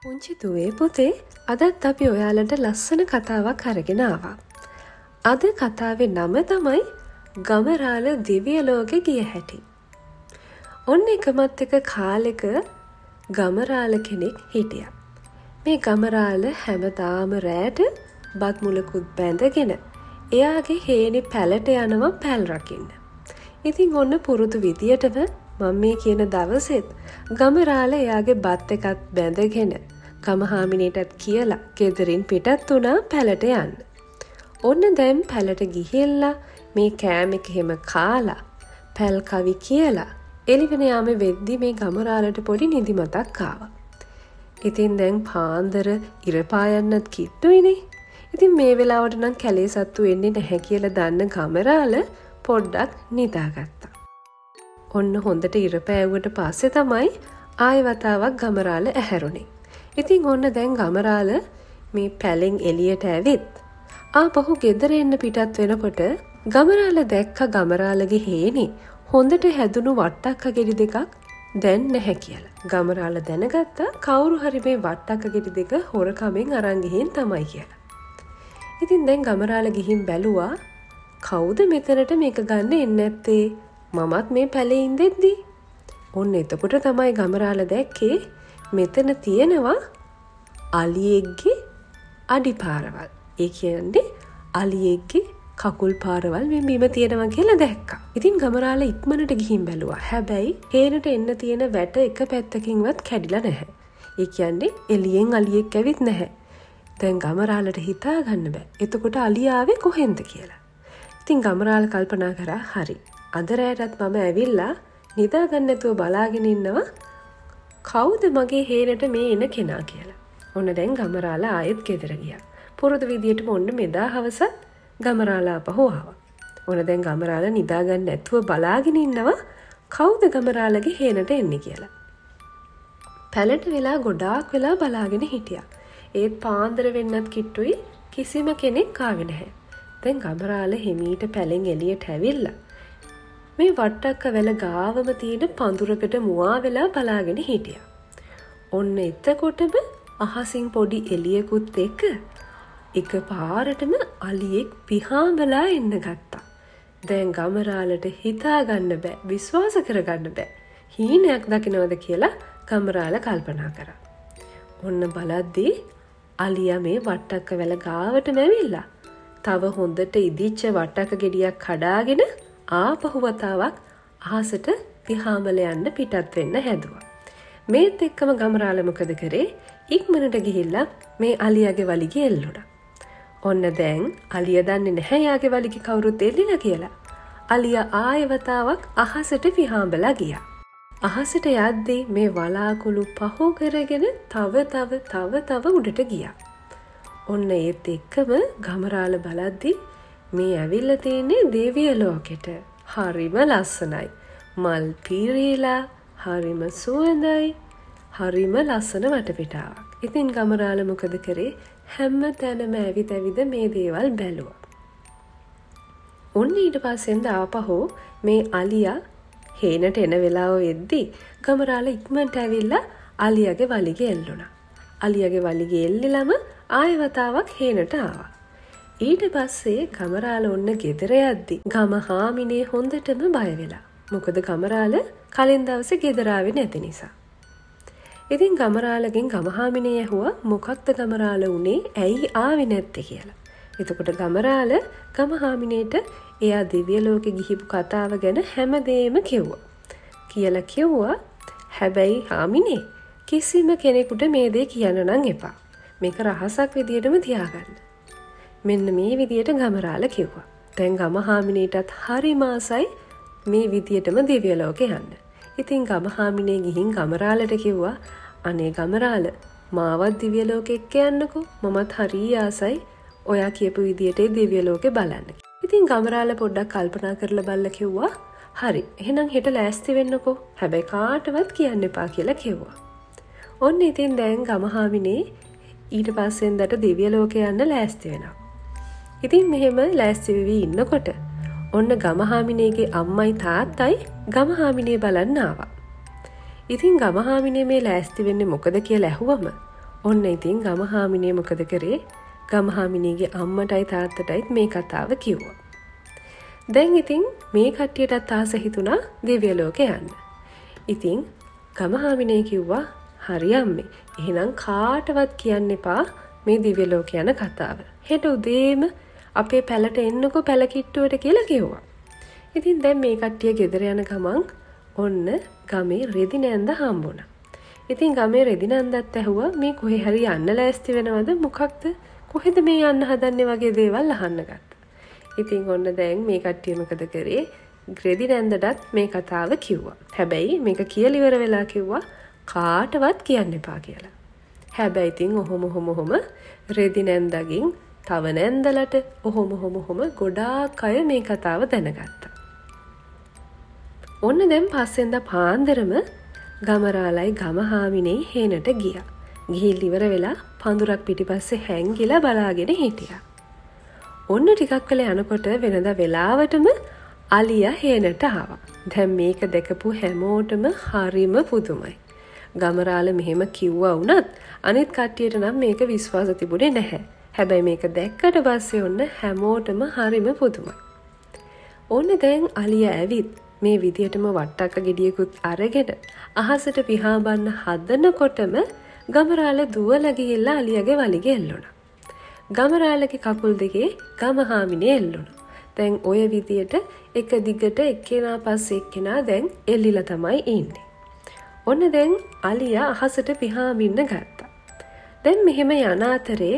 පුංචි දුවේ පුතේ අදත් අපි ඔයාලට ලස්සන කතාවක් අරගෙන ආවා. අද කතාවේ නම තමයි ගමරාල දිව්‍ය ලෝකෙ ගිය හැටි. ඔන්න එකමත් එක කාලෙක ගමරාල කෙනෙක් හිටියා. මේ ගමරාල හැමදාම රැට බත් මුලකුත් බැඳගෙන එයාගේ හේනේ පැලට යනවා පැල් රකින්න. ඉතින් ඔන්න පුරුදු විදියටම මම මේ කියන දවසෙත් ගමරාල එයාගේ බත් එකත් බැඳගෙන ගමහාමිනේටත් කියලා ගෙදරින් පිටත් වුණා පැලට යන්න. ඔන්න දැන් පැලට ගිහිල්ලා මේ කෑම එක එහෙම කාලා පැල් කවි කියලා එළිවෙන යාම වෙද්දි මේ ගමරාලට පොඩි නිදිමතක් ආවා. ඉතින් දැන් පාන්දර ඉර පායන්නත් කිට්ටුයිනේ. ඉතින් මේ වෙලාවට නම් කැලේ සත්තු එන්නේ නැහැ කියලා දන්න ගමරාල පොඩ්ඩක් නිදාගත්තා. ඔන්න හොඳට ඉර පෑවුවට පස්සේ තමයි ආයෙ වතාවක් ගමරාල ඇහැරුණේ. ඉතින් ඔන්න දැන් ගමරාල මේ පැලෙන් එළියට ඇවිත් ආපහු ගෙදර එන්න පිටත් වෙනකොට ගමරාල දැක්ක ගමරාලගේ හේනේ හොඳට හැදුණු වට්ටක්ක ගෙඩි දෙකක් දැන් නැහැ කියලා. ගමරාල දැනගත්තා කවුරු හරි මේ වට්ටක්ක ගෙඩි දෙක හොරකමෙන් අරන් ගිහින් තමයි කියලා. ඉතින් දැන් ගමරාල ගිහින් බැලුවා කවුද මෙතනට මේක ගන්න එන්නේ නැත්තේ? මමත් මේ පැලේ ඉඳෙද්දි. ඔන්න එතකොට තමයි ගමරාල දැක්කේ මෙතන තියෙනවා අලියෙක්ගේ අඩිපාරවල්. ඒ කියන්නේ අලියෙක්ගේ කකුල් පාරවල් මේ බිම තියෙනවා කියලා දැක්කා. ඉතින් ගමරාල ඉක්මනට ගිහින් බැලුවා. හැබැයි හේනට එන්න තියෙන වැට එක පැත්තකින්වත් කැඩිලා නැහැ. ඒ කියන්නේ එළියෙන් අලියෙක් ඇවිත් නැහැ. දැන් ගමරාලට හිතා ගන්න බෑ. එතකොට අලිය ආවේ කොහෙන්ද කියලා. ඉතින් ගමරාල කල්පනා කරා හරි. අද රැයටත් මම ඇවිල්ලා නිදා ගන්න නැතුව බලාගෙන ඉන්නවා කවුද මගේ හේනට මේ එන කෙනා කියලා. ඔන්න දැන් ගමරාල ආයෙත් ගෙදර ගියා. පුරුදු විදියටම ඔන්න මෙදා හවසත් ගමරාල ආපහු ආවා. ඔන්න දැන් ගමරාල නිදා ගන්න නැතුව බලාගෙන ඉන්නවා කවුද ගමරාලගේ හේනට එන්නේ කියලා. පැලට වෙලා ගොඩාක් වෙලා බලාගෙන හිටියා. ඒත් පාන්දර වෙන්නත් කිට්ටුයි කිසිම කෙනෙක් ආවේ නැහැ. දැන් ගමරාල හිමීට පැලෙන් එළියට ඇවිල්ලා මේ වට්ටක්ක වැල ගාවම තියෙන පඳුරකට මුවා වෙලා බලාගෙන හිටියා. ඔන්න එතකොටම අහසින් පොඩි එළියකුත් එක්ක එක පාරටම අලියෙක් පිහාඹලා එන්න ගත්තා. දැන් ගමරාලට හිතා ගන්න බෑ, විශ්වාස කරගන්න බෑ. හීනයක් දකින්නවද කියලා ගමරාල කල්පනා කරා. ඔන්න බලද්දී අලියා මේ වට්ටක්ක වැල ගාවටම ඇවිල්ලා තව හොඳට ඉදිච්ච වට්ටක්ක ගෙඩියක් කඩාගෙන ආපහු වතාවක් අහසට පිහාඹල යන්න පිටත් වෙන්න හැදුවා. මේත් එක්කම ගමරාල මොකද කරේ? ඉක්මනට ගිහිල්ලා මේ අලියාගේ වලිගේ එල්ලුණා. ඔන්න දැන් අලියා දන්නේ නැහැ යාගේ වලිගේ කවුරුත් එල්ලිලා කියලා. අලියා ආයෙ වතාවක් අහසට පිහාඹලා ගියා. අහසට යද්දී මේ වලාකුළු පහු කරගෙන තව උඩට ගියා. ඔන්න ඒත් එක්කම ගමරාල බලද්දී මේ ඇවිල්ලා තියෙන්නේ දිව්‍ය ලෝකෙට. හරිම ලස්සනයි. මල් පීරිලා, හරිම සුවඳයි, හරිම ලස්සන වටපිටාවක්. ඉතින් ගමරාල මොකද කරේ? හැම තැනම ඇවිද මේ දේවල් බැලුවා. ඔන්න ඊට පස්සෙන්ද ආපහු මේ අලියා හේනට එන වෙලාව වෙද්දී ගමරාල ඉක්මනට ඇවිල්ලා අලියාගේ වලිගේ එල්ලුණා. අලියාගේ වලිගේ එල්ලලම ආයෙ වතාවක් හේනට ආවා. ඊට පස්සේ ගමරාල ඔන්න ගෙදර යද්දි ගමහාමිනේ හොඳටම බය වෙලා. මොකද ගමරාල කලින් දවසේ ගෙදර ආවේ නැති නිසා. ඉතින් ගමරාලගෙන් ගමහාමිනේ ඇහුවා මොකක්ද ගමරාල උනේ ඇයි ආවේ නැත්තේ කියලා. එතකොට ගමරාල ගමහාමිනේට එයා දිව්‍ය ලෝකෙ ගිහිපු කතාව ගැන හැමදේම කිව්වා. හැබැයි හාමිනේ කිසිම කෙනෙකුට මේ දේ කියන්න නම් එපා. මේක රහසක් විදියටම තියාගන්න. මෙන්න මේ විදියට ගමරාල කිව්වා. දැන් ගමහාමිනේටත් හරිම ආසයි මේ විදියටම දිව්‍ය ලෝකෙ යන්න. ඉතින් ගමහාමිනේ ගිහින් ගමරාලට කිව්වා අනේ ගමරාල මාවත් දිව්‍ය ලෝකෙ එක්ක යන්නකෝ. මමත් හරි ආසයි ඔයා කියපු විදියට දිව්‍ය ලෝකෙ බලන්න. ඉතින් ගමරාල පොඩ්ඩක් කල්පනා කරලා බලලා කිව්වා හරි එහෙනම් හෙට ලෑස්ති වෙන්නකෝ. හැබැයි කාටවත් කියන්න එපා කියලා කිව්වා. ඔන්න ඉතින් දැන් ගමහාමිනේ ඊට පස්සෙන්දට දිව්‍ය ලෝකෙ යන්න ලෑස්ති වෙනවා. ඉතින් මෙහෙම ලෑස්ති වෙවි ඉන්නකොට ඔන්න ගමහාමිනේගේ අම්මයි තාත්තයි ගමහාමිනේ බලන්න ආවා. ඉතින් ගමහාමිනේ මේ ලෑස්ති වෙන්නේ මොකද කියලා ඇහුවම ඔන්න ඉතින් ගමහාමිනේ මොකද කරේ? ගමහාමිනේගේ අම්මටයි තාත්තටයි මේ කතාව කිව්වා. දැන් ඉතින් මේ කට්ටියටත් ආස හිතුණා දිව්‍ය ලෝකේ යන්න. ඉතින් ගමහාමිනේ කිව්වා හරි අම්මේ. එහෙනම් කාටවත් කියන්න එපා මේ දිව්‍ය ලෝක යන කතාව. හෙට උදේම අපේ පැලට එන්නකෝ පැල කිට්ටුවට කියලා කිව්වා. ඉතින් දැන් මේ කට්ටිය ගෙදර යන ගමන් ඔන්න ගමේ රෙදි නැන්ද හම්බුණා. ඉතින් ගමේ රෙදි නැන්දත් ඇහුවා මේ කොහේ හරි යන්න ලෑස්ති වෙනවද මොකක්ද? කොහෙද මේ යන්න හදන්නේ වගේ දේවල් අහන්න ගත්තා. ඉතින් ඔන්න දැන් මේ කට්ටිය මොකද කරේ? රෙදි නැන්දටත් මේ කතාව කිව්වා. හැබැයි මේක කියලා ඉවර වෙලා කිව්වා කාටවත් කියන්න එපා කියලා. හැබැයි ඉතින් ඔහොම රෙදි නැන්දගෙන් තව නැන්දලට ඔහොම ගොඩාක් අය මේ කතාව දැනගත්තා. ඔන්න දැන් පස්සෙන්ද පාන්දරම ගමරාලයි ගමහාමිනේ හේනට ගියා. ගිහින් ඉවර වෙලා පඳුරක් පිටිපස්සේ හැංගිලා බලාගෙන හිටියා. ඔන්න ටිකක් වෙලා යනකොට වෙනද වෙලාවටම අලියා හේනට ආවා. දැන් මේක දැකපු හැමෝටම හරිම පුදුමයි. ගමරාල මෙහෙම කිව්වා වුණත් අනිත් කට්ටියට නම් මේක විශ්වාස තිබුණේ නැහැ. හැබැයි මේක දැක්කට පස්සේ ඔන්න හැමෝටම හරිම පුදුමයි. ඔන්න දැන් අලියා ඇවිත් මේ විදියටම වට්ටක්ක ගෙඩියකුත් අරගෙන අහසට පිහාඹන්න හදනකොටම ගමරාල දුවලා ගිහිල්ලා අලියාගේ වලිගේ එල්ලුණා. ගමරාලගේ කකුල් දෙකේ ගමහාමිනේ එල්ලුණා. දැන් ඔය විදියට එක දිගට එක්කෙනා පස්සේ එක්කෙනා දැන් එල්ලිලා තමයි ඉන්නේ. ඔන්න දැන් අලියා අහසට පිහාඹින්න ගත්තා. දැන් මෙහෙම යන අතරේ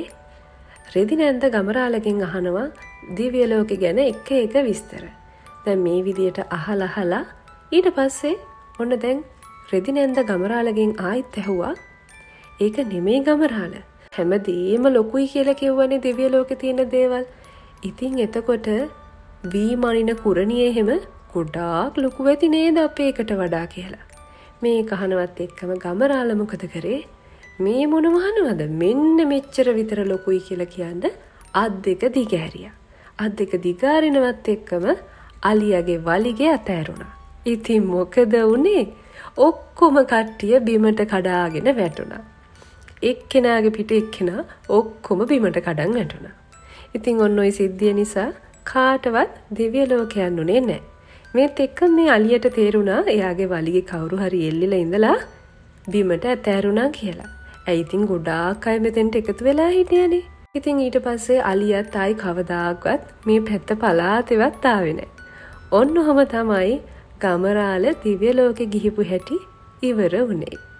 රෙදි නැන්ද ගමරාලගෙන් අහනවා දිව්‍ය ලෝකෙ ගැන එක විස්තර. දැන් මේ විදියට අහලා ඊට පස්සේ ඔන්න දැන් රෙදි නැන්ද ගමරාලගෙන් ආයිත් ඇහුවා ඒක නෙමෙයි ගමරාල. හැමදේම ලොකුයි කියලා කිව්වනේ දිව්‍ය ලෝකේ තියෙන දේවල්. ඉතින් එතකොට වීමනින කුරණියේ හැම ගොඩාක් ලොකු වෙති නේද අපේ එකට වඩා කියලා. මේ කහනවත් එක්කම ගමරාල මොකද කරේ? මේ මොන වහනවද? මෙන්න මෙච්චර විතර ලොකුයි කියලා කියන්න අත් දෙක දිගෑරියා. අත් දෙක දිගාරිනවත් එක්කම අලියාගේ වලිගේ අතෑරුණා. ඉතින් මොකද වුනේ? ඔක්කොම කට්ටිය බිමට කඩාගෙන වැටුණා. එක්කෙනාගේ පිට එක්කෙනා ඔක්කොම බිමට කඩන් වැටුණා. ඉතින් ඔන්න ඔය සිද්ධිය නිසා කාටවත් දිව්‍ය ලෝක යන්නුනේ නැහැ. මේත් එක්ක මේ අලියට තේරුණා එයාගේ වලිගේ කවුරු හරි එල්ලිලා ඉඳලා බිමට ඇතෑරුණා කියලා. ඇයි ඉතින් ගොඩාක් අය මෙතෙන්ට එකතු වෙලා හිටියනේ. ඉතින් ඊට පස්සේ අලියත් ආයි කවදාකවත් මේ පැත්ත පලාතෙවත් ආවේ නැහැ. ඔන්න ඔහම තමයි ගමරාල දිව්‍ය ලෝකෙ ගිහිපු හැටි ඉවර වුණේ.